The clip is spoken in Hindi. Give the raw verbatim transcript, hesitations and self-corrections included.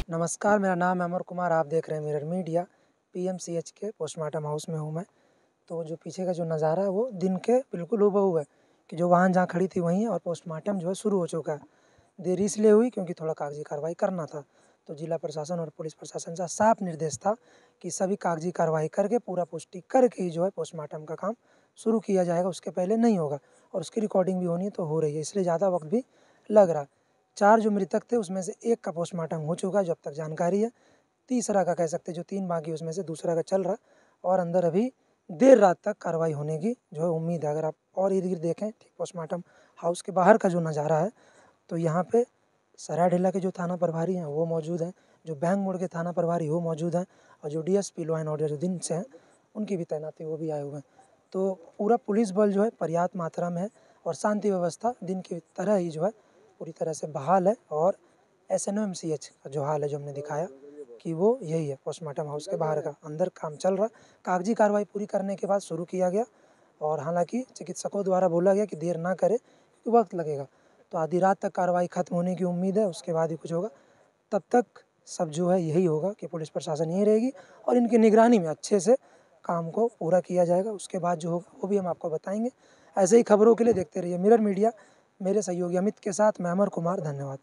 नमस्कार, मेरा नाम है अमर कुमार, आप देख रहे हैं मिरर मीडिया। पीएमसीएच के पोस्टमार्टम हाउस में हूँ मैं। तो जो पीछे का जो नज़ारा है वो दिन के बिल्कुल हूबहू है कि जो वाहन जहाँ खड़ी थी वहीं है और पोस्टमार्टम जो है शुरू हो चुका है। देरी इसलिए हुई क्योंकि थोड़ा कागजी कार्रवाई करना था। तो जिला प्रशासन और पुलिस प्रशासन का साफ निर्देश था कि सभी कागजी कार्रवाई करके पूरा पुष्टि करके ही जो है पोस्टमार्टम का काम शुरू किया जाएगा, उसके पहले नहीं होगा। और उसकी रिकॉर्डिंग भी होनी है तो हो रही है, इसलिए ज़्यादा वक्त भी लग रहा है। चार जो मृतक थे उसमें से एक का पोस्टमार्टम हो चुका है जब तक जानकारी है। तीसरा का कह सकते हैं जो तीन बाकी उसमें से दूसरा का चल रहा और अंदर अभी देर रात तक कार्रवाई होने की जो है उम्मीद है। अगर आप और इर्द गिर्द देखें ठीक पोस्टमार्टम हाउस के बाहर का जो नज़ारा है तो यहाँ पे सरायढेला के जो थाना प्रभारी हैं वो मौजूद हैं, जो बैंक मोड़ के थाना प्रभारी वो मौजूद हैं और जो डीएसपी लॉ एंड ऑर्डर जो दिन से हैं उनकी भी तैनाती वो भी आए हुए हैं। तो पूरा पुलिस बल जो है पर्याप्त मात्रा में है और शांति व्यवस्था दिन की तरह ही जो है पूरी तरह से बहाल है। और S N O M C H का जो हाल है जो हमने दिखाया कि वो यही है पोस्टमार्टम हाउस के बाहर का, अंदर काम चल रहा। कागजी कार्रवाई पूरी करने के बाद शुरू किया गया और हालांकि चिकित्सकों द्वारा बोला गया कि देर ना करे क्योंकि वक्त लगेगा। तो आधी रात तक कार्रवाई खत्म होने की उम्मीद है, उसके बाद ही कुछ होगा। तब तक सब जो है यही होगा कि पुलिस प्रशासन यहीं रहेगी और इनकी निगरानी में अच्छे से काम को पूरा किया जाएगा। उसके बाद जो होगा वो भी हम आपको बताएंगे। ऐसे ही खबरों के लिए देखते रहिए मिरर मीडिया। मेरे सहयोगी अमित के साथ मैं अमर कुमार, धन्यवाद।